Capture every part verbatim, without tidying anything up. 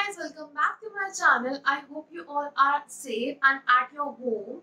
guys, welcome back to my channel. I hope you all are safe and at your home.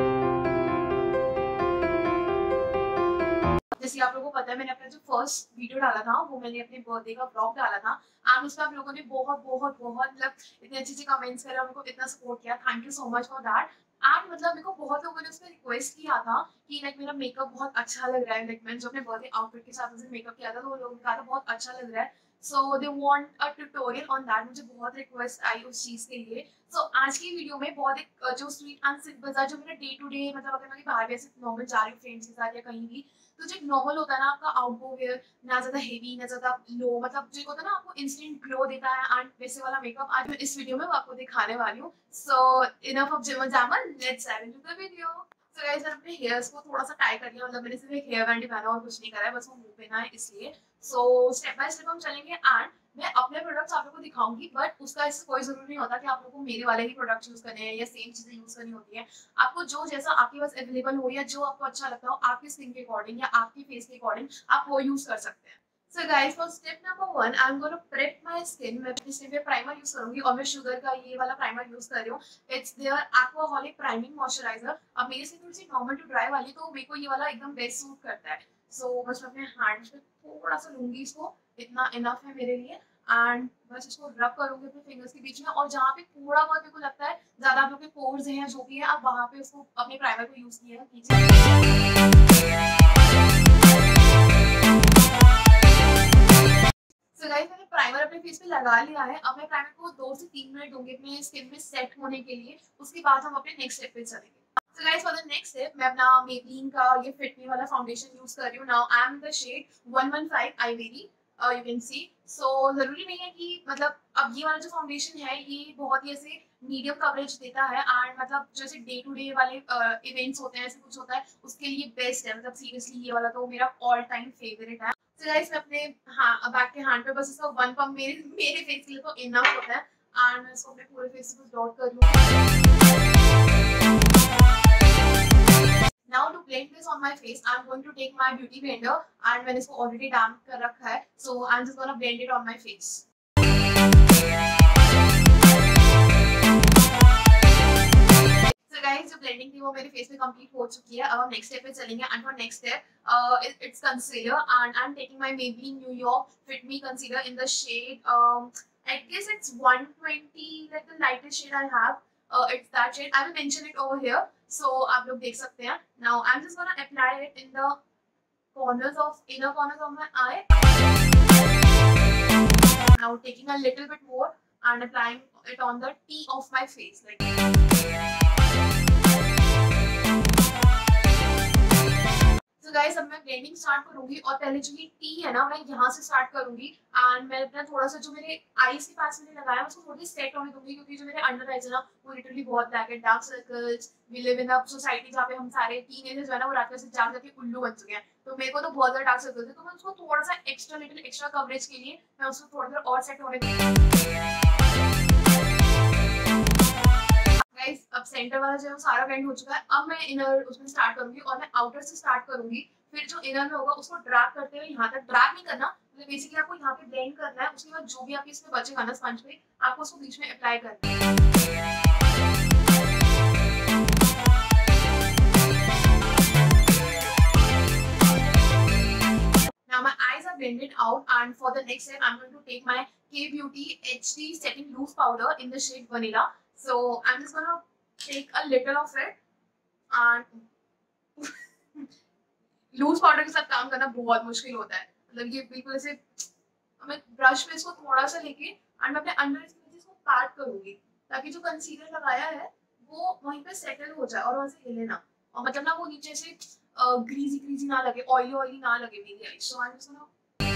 जैसे आप लोगों को पता है, मैंने अपना जो फर्स्ट वीडियो डाला था वो मैंने अपने बर्थडे का व्लॉग डाला था एंड उसमें आप लोगों ने बहुत बहुत बहुत मतलब इतने अच्छे अच्छे कमेंट्स करे, उनको इतना सपोर्ट किया. Thank you so much for that. And मतलब मेरे को बहुत लोगों ने उसमें रिक्वेस्ट किया था कि लाइक मेरा मेकअप बहुत अच्छा लग रहा है. लाइक मैंने जो अपने बर्थडे आउटफिट के साथ उस मेकअप किया था तो वो लोगों ने कहा था बहुत अच्छा लग रहा है. So they want a tutorial on that. मुझे बहुत रिक्वेस्ट आई उस चीज़ के लिए. सो so, आज की वीडियो में बहुत एक जो स्वीट एंड सिंपल सा जो मेरा डे टू डे मतलब अगर मैं बाहर भी ऐसे नॉर्मल जा रही हूँ फ्रेंड्स के साथ या कहीं भी, तो जो नॉर्मल होता है ना आपका आउटगो वेयर, ना ज्यादा हेवी ना ज्यादा लो, मतलब जो होता है ना आपको इंस्टेंट ग्लो देता है एंड वैसे वाला मेकअप आज मैं इस वीडियो में आपको दिखाने वाली हूँ. So enough of jibber jabber, let's dive into the video. So guys, मैंने अपने हेयर्स को थोड़ा सा टाई कर लिया, मतलब मैंने सिर्फ एक हेयर बैंड पहना और कुछ नहीं करा है, बस वो मुंह पे ना है इसलिए. सो स्टेप बाय स्टेप हम चलेंगे एंड मैं अपने प्रोडक्ट्स आप लोगों को दिखाऊंगी, बट उसका इससे कोई जरूरी नहीं होता कि आप लोगों को मेरे वाले ही प्रोडक्ट्स यूज करने हैं या सेम चीजें यूज करनी होती है. आपको जो जैसा आपके पास अवेलेबल हो या जो आपको अच्छा लगता हो आपकी स्किन के अकॉर्डिंग या आपकी फेस के अकॉर्डिंग आप वो यूज कर सकते हैं. So guys, for step number one I am going to prep my skin. मैं अपनी स्किन पे प्राइमर यूज करूंगी और मैं शुगर का ये वाला प्राइमर यूज कर रही हूँ. It's their aquaholic priming moisturizer. अब मेरी स्किन थोड़ी सी नॉर्मल टू ड्राई वाली, तो मेरे को ये वाला एकदम बेस्ट सूट करता है. सो so, बस मैं अपने हैंड्स पे थोड़ा सा लूंगी इसको, इतना इनफ है मेरे लिए. एंड बस इसको रब करूंगी अपने फिंगर्स के बीच में, और जहाँ पे थोड़ा बहुत मेरे को लगता है ज्यादा आप लोग के पोर्स हैं या जो भी है, आप वहां पे उसको अपने प्राइमर को यूज किया कीजिए. सो गाइस, मैंने प्राइमर अपने फेस पे लगा लिया है. अब मैं प्राइमर को दो से तीन मिनट दूंगी अपने स्किन में सेट होने के लिए. उसके बाद हम अपने नेक्स्ट स्टेप पे चलेंगे. So guys, for the next step मैं अपना Maybelline का ये Fit Me वाला फाउंडेशन यूज कर रही हूँ. Now I am the shade one one five Ivory. Uh, you can see. So जरूरी नहीं है कि मतलब अब ये वाला जो फाउंडेशन है ये बहुत ही ऐसे मीडियम कवरेज देता है एंड मतलब जैसे डे टू डे वाले इवेंट्स uh, होते हैं, ऐसे कुछ होता है, उसके लिए बेस्ट है. मतलब सीरियसली ये वाला तो मेरा ऑल टाइम फेवरेट है. So guys, मैं अपने हाँ बैक के हैंड पे बस इसका वन पम्प मेरे मेरे फेस के लिए तो इनफ होता है एंड मैं इसको अपने पूरे फेस पे डॉट कर लूँ. Now to blend this on my face, I'm going to take my beauty blender and मैंने इसको already damp कर रखा है, so I'm just gonna blend it on my face. So guys, जो blending थी वो मेरे face पे complete हो चुकी है. अब हम next step पे चलेंगे and for next step, uh, it, it's concealer and I'm taking my Maybelline New York Fit Me concealer in the shade, um, I guess it's one twenty, like the lightest shade I have. Uh, it's that shade. I will mention it over here. So आप लोग देख सकते हैं. Now I'm just gonna apply it in the corners of inner corners of my eye. Now taking a little bit more and applying it on the T of my face, like. So guys, अब मैं blending start करूंगी और पहले जो ये T है ना मैं यहाँ से स्टार्ट करूंगी एंड मैं अपना थोड़ा सा जो मेरे आईज के पास मैंने लगाया उसको थोड़ी सेट होने दूंगी, क्योंकि जो मेरे अंडर आईज है ना वो लिटरली बहुत ब्लैक है. Dark circles, we live in a society जहाँ पे हम सारे टीनेजर्स जो है ना वो रात में से जाग जाके उल्लू बन चुके हैं, तो मेरे को तो बहुत ज्यादा डार्क सर्कल्स है, तो मैं उसको थोड़ा सा एक्स्ट्रा लिटिल एक्स्ट्रा कवरेज के लिए मैं उसको थोड़ा देर और सेट होने दूंगी. गाइस, अब सेंटर वाला जो है वो सारा ब्लेंड हो चुका है. अब मैं इनर उसमें स्टार्ट करूंगी और मैं आउटर से स्टार्ट करूंगी, फिर जो इनर में होगा उसको ड्रैग करते हुए यहाँ तक. ड्रैग नहीं करना, मतलब बेसिकली आपको यहाँ पे ब्लेंड करना है. उसके बाद जो भी आपके इसमें बचेगा ना स्पंज पे, आपको उसको बीच में अप्लाई करना है. Now my eyes are blended out and for the next step I'm going to take my K Beauty H D Setting Loose Powder in the shade Vanilla. So I'm just gonna take a little of it and loose powder के साथ काम करना बहुत मुश्किल होता है. मतलब ये बिल्कुल ऐसे मैं ब्रश पे इसको थोड़ा सा लेके एंड मैं अपने अंडर इसमें इसको पैट करूंगी ताकि जो कंसीलर लगाया है वो वहीं पे सेटल हो जाए और वहां से हिले ना, और मतलब ना वो नीचे से ग्रीजी ग्रीजी ना लगे, ऑयली ऑयली ना लगे मेरी eye. So I am just gonna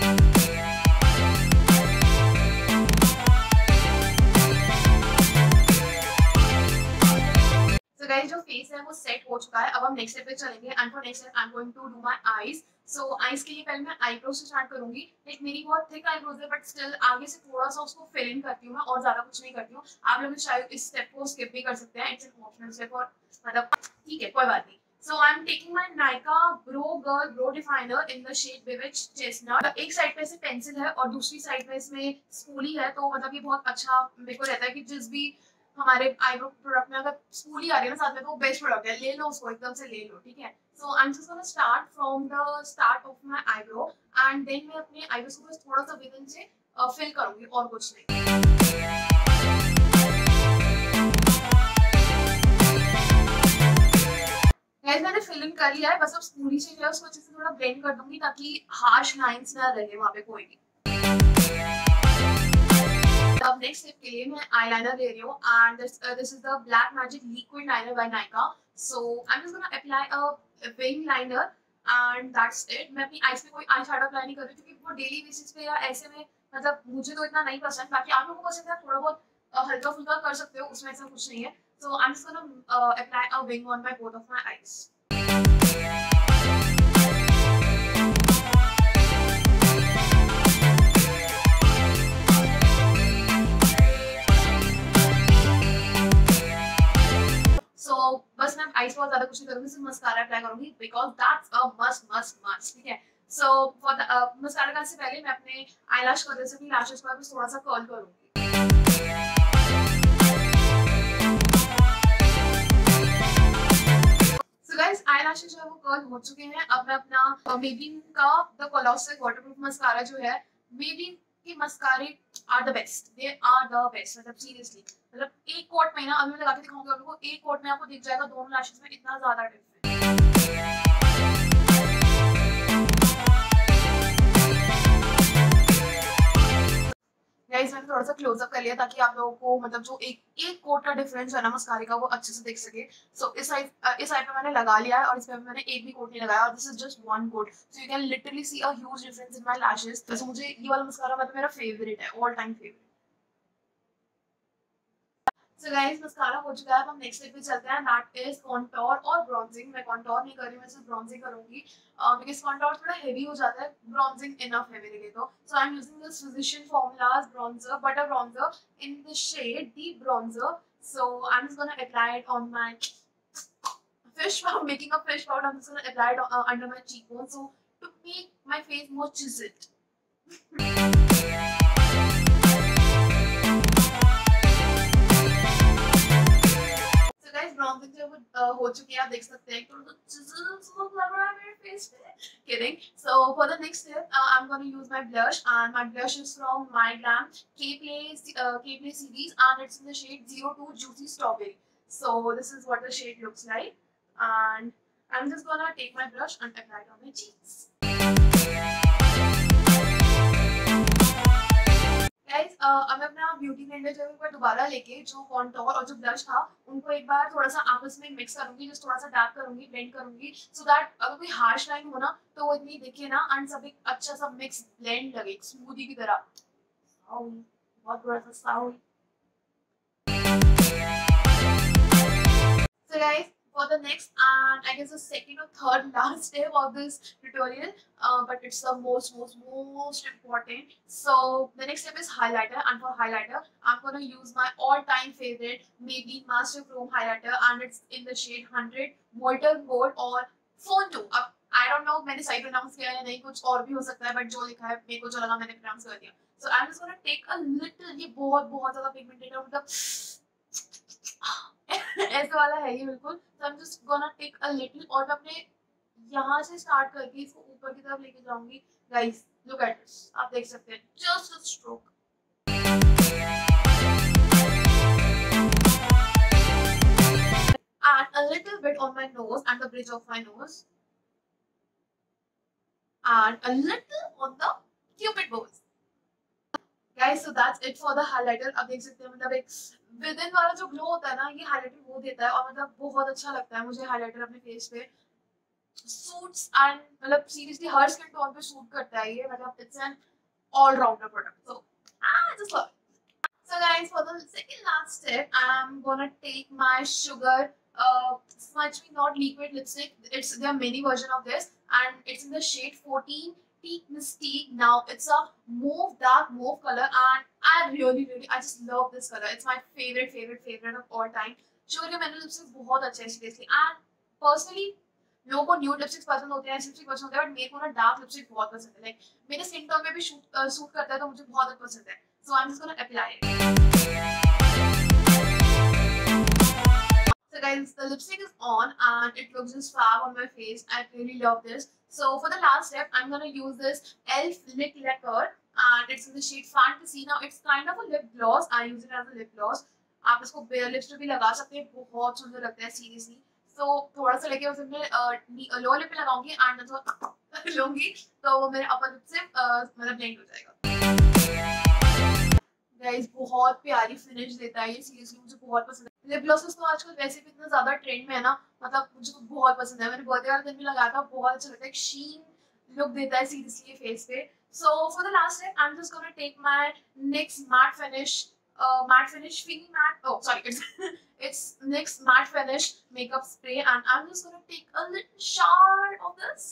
guys, जो फेस है वो सेट हो चुका है. अब हम नेक्स्ट स्टेप पे चलेंगे and for next step I am going to do my eyes. So eyes के लिए पहले मैं आईब्रो से स्टार्ट करूंगी. लाइक मेरी बहुत थिक आईब्रोज है बट स्टिल आगे से थोड़ा सा उसको फिल इन करती हूँ मैं, और ज्यादा कुछ नहीं करती हूँ. आप लोग शायद इस स्टेप को स्किप भी कर सकते हैं, इट्स एन ऑप्शनल स्टेप, और मतलब ठीक है कोई बात नहीं. So I'm taking my Nykaa Bro Girl Bro Definer in the shade Bewitch Chestnut. एक साइड पे से पेंसिल है और दूसरी साइड में इसमें स्पूली है, तो मतलब ये बहुत अच्छा मेरे को रहता है कि जिस भी हमारे आईब्रो प्रोडक्ट में अगर स्पूली आ रही है ना साथ में, तो बेस्ट प्रोडक्ट है, ले लो उसको, एकदम से ले लो, ठीक है। So I am just gonna start from the start of my eyebrow and then मैं अपने आईब्रोज को बस थोड़ा सा विद इन से फिल करूंगी और कुछ नहीं। गाइस मैंने फिल इन कर लिया है, बस अब स्पूली से जो है उसको अच्छे से थोड़ा ब्लेंड कर दूंगी ताकि हार्श लाइंस ना रहे वहां पे कोई भी। अब नेक्स्ट स्टेप के लिए मैं आईलाइनर ले रही हूँ and this this is the black magic liquid liner by Nykaa. So I am just gonna apply a wing liner and that's it. मैं अपनी आईज पे कोई आई शैडो अप्लाई नहीं कर रही क्योंकि वो डेली बेसिस पे या ऐसे में मतलब मुझे तो इतना नहीं पसंद, बाकी आप लोगों को पसंद है थोड़ा बहुत हल्का फुल्का कर सकते हो, उसमें ऐसा कुछ नहीं है। So I am just gonna apply a wing on my both of my eyes. So so, बस मैं आईज बहुत ज्यादा कुछ नहीं करूंगी, सिर्फ मस्कारा अप्लाई करूंगी because that's a must must must, ठीक है। सो फॉर द मस्कारा करने से पहले मैं अपने आईलैश कर्लर से अपनी लैशेस को थोड़ा सा कर्ल करूंगी। सो गाइस आईलैशेस जो है वो कर्ल हो चुके हैं। अब मैं अपना मेबलिन का द कोलोसस वाटरप्रूफ मस्कारा जो है, मेबलिन के मस्कारे are the best, they are the best, मतलब सीरियसली, मतलब एक कोट में ना, अभी मैं लगा के दिखाऊंगी आप लोगों को, एक कोट में आपको दिख जाएगा दोनों लैशेस में इतना ज्यादा डिफरेंस। गाइस मैंने थोड़ा सा क्लोजअप कर लिया ताकि आप लोगों को मतलब जो एक एक कोट का डिफरेंस है ना मस्कारे का वो अच्छे से दिख सके। सो so, इस साइड इस साइड पे मैंने लगा लिया है और इस पे मैंने एक भी कोट नहीं लगाया और this is just one coat, so you can literally see a huge difference in my lashes. वैसे मुझे ये वाला मस्कारा मतलब मेरा फेवरेट है, all time favourite. So guys mascara हो चुका है, अब हम नेक्स्ट स्टेप पे चलते हैं, दैट इज कॉन्टोर और ब्रॉन्जिंग। मैं कॉन्टोर नहीं कर रही हूँ, मैं सिर्फ ब्रॉन्जिंग करूंगी बिकॉज कॉन्टोर थोड़ा हेवी हो जाता है, ब्रॉन्जिंग इनफ है मेरे लिए। तो so I am using this Physicians Formula's bronzer, butter bronzer in the shade deep bronzer. So I am just gonna apply it on my fish pout, making a fish pout. I'm just gonna apply it uh, under my cheekbone so to make my face more chiseled. So guys, bronzing जो uh, हो चुकी है, आप देख सकते हैं थोड़ा सा chisels look लग रहा है मेरे face पे. Kidding. So for the next step, uh, I'm going to use my blush, and my blush is from My Glam K-Play uh, K-Play series, and it's in the shade zero two Juicy Strawberry. So this is what the shade looks like, and I'm just gonna take my brush and apply it on my cheeks. Guys, uh, अब मैं अपना beauty blender जो है वो दोबारा लेके जो contour और जो ब्लश था उनको एक बार थोड़ा सा आपस में मिक्स करूंगी, जस्ट थोड़ा सा डार्क करूंगी, ब्लेंड करूंगी, सो so दैट अगर कोई हार्श लाइन हो ना तो वो इतनी दिखे ना, एंड सब एक अच्छा सा मिक्स ब्लेंड लगे स्मूदी की तरह। बहुत बड़ा सा sound. So guys, for the next and I guess the second or third last step of this tutorial, uh, but it's the most most most important. So the next step is highlighter, and for highlighter I'm gonna use my all-time favorite Maybelline Master Chrome highlighter, and it's in the shade one hundred Molten Gold or Phone two. अब I don't know मैंने सही pronounce किया है नहीं, कुछ और भी हो सकता है, but जो लिखा है मेरे को जो लगा मैंने pronounce कर दिया। So I'm just gonna take a little, ये बहुत बहुत ज़्यादा pigmented है, मतलब ऐसे वाला है ये बिल्कुल। तो I'm just gonna take a little, और मैं अपने यहाँ से स्टार्ट करके इसको ऊपर की तरफ लेके जाऊंगी। Guys, look at this, आप देख सकते हैं, just a stroke. And a little bit on my nose and the bridge of my nose, and a little on the cupid bows. Guys, so that's it for the highlighter. अब देख सकते हैं मतलब एक विद इन वाला जो glow होता है ना, ये हाइलाइटर वो देता है, और मतलब बहुत अच्छा लगता है मुझे हाइलाइटर अपने फेस पे, सूट्स एंड मतलब सीरियसली हर स्किन टोन पे सूट करता है ये, मतलब it's an all rounder product, so I just love it. So guys, for the second last step, I'm gonna take my Sugar uh, Smudge Me Not Liquid lipstick. It's there are many version of this, and it's in the shade fourteen Teak Mystique. Now it's a mauve, dark mauve color, and I really really I just love this color. It's my favorite favorite favorite of all time. Sugar के मैंने lipsticks बहुत अच्छे हैं seriously, and personally लोगों को nude lipsticks पसंद होते हैं, लिपस्टिक पसंद होते हैं, बट मेरे को ना डार्क लिपस्टिक बहुत पसंद है, लाइक मेरे स्किन टोन में भी सूट सूट करता है, तो मुझे बहुत पसंद है. So I am just gonna apply it. So guys, the lipstick is on and it looks just fab on my face. I really love this. So for the last step, I'm gonna use this e l f Lip Lacquer and it's in the shade Fantasy. Now it's kind of a lip gloss. I use it as a lip gloss. आप इसको bare lips पे भी लगा सकते हैं, बहुत सुंदर लगता है सीरियसली. So थोड़ा सा लेके उसे मैं लोअर लिप पे लगाऊंगी एंड तो लूंगी तो वो मेरे अपर लिप से मतलब ब्लेंड हो जाएगा. गाइस बहुत प्यारी फिनिश देता है ये, सीरियसली मुझे बहुत पसंद है. लिप ग्लॉसेस तो आजकल वैसे भी इतना ज्यादा ट्रेंड में है ना, मतलब मुझे तो बहुत पसंद है. मैंने बर्थडे वाले दिन भी लगाया था, बहुत अच्छा लगता है, शीन लुक देता है सीरियसली फेस पे. So for the last step I am just gonna take my NYX matte finish matte finish फिनी matte oh sorry it's it's NYX matte finish makeup spray and I'm just gonna take a little shower of this.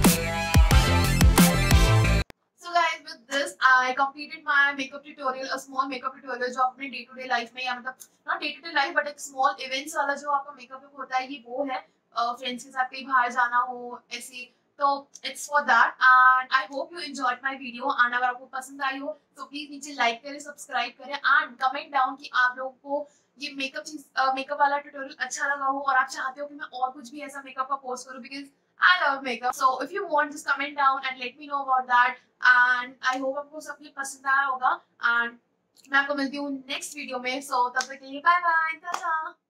So guys, with this I completed my makeup tutorial, a small makeup tutorial जो अपने day to day life में या मतलब not day to day life but एक small events वाला जो आपका makeup look होता है, ये वो है. फ्रेंड्स uh, के साथ कहीं बाहर जाना हो ऐसे, तो it's for that and I hope you enjoyed my video and अगर आपको पसंद आई हो तो प्लीज नीचे लाइक करें, सब्सक्राइब करें एंड कमेंट डाउन कि आप लोगों को ये मेकअप चीज मेकअप वाला ट्यूटोरियल अच्छा लगा हो और आप चाहते हो कि मैं और कुछ भी ऐसा मेकअप का पोस्ट करूं because I love makeup. So if you want, just comment down and let me know about that. And I hope आपको सब ये पसंद आया होगा. And मैं आपको मिलती हूँ नेक्स्ट वीडियो में. So तब तक के लिए बाय बाय, टाटा.